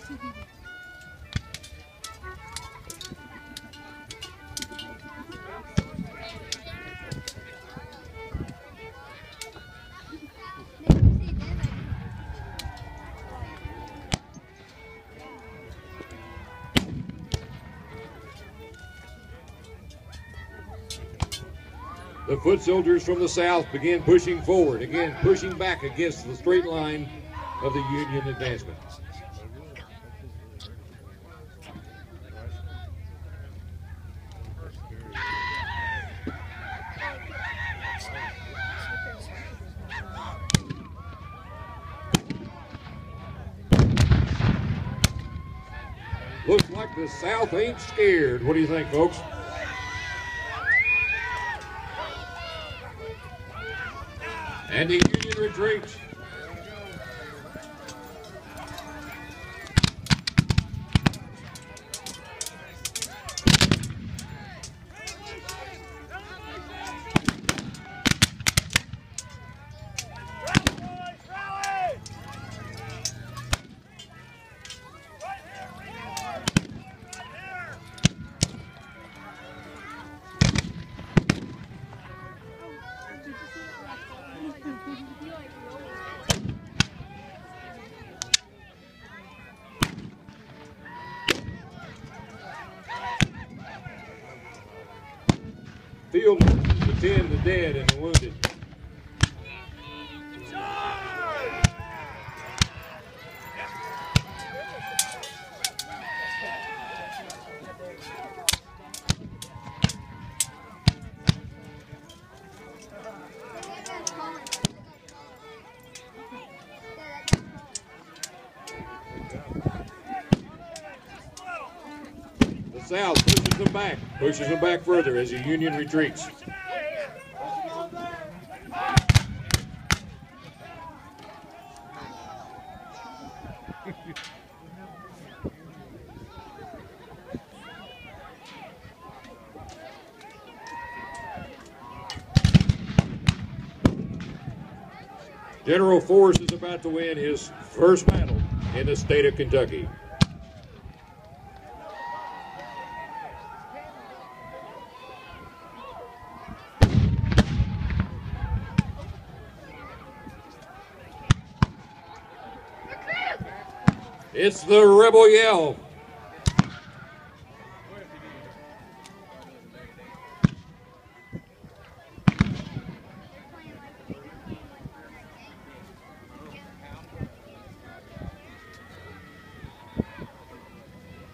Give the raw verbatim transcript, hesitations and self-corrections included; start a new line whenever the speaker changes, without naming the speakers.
The foot soldiers from the south begin pushing forward, again pushing back against the straight line of the Union advancement. Looks like the South ain't scared. What do you think, folks? And the Union retreats. Field nurses attend the dead and the wounded. The South pushes them back, pushes them back further as the Union retreats. General Force is about to win his first battle in the state of Kentucky. It's the Rebel Yell.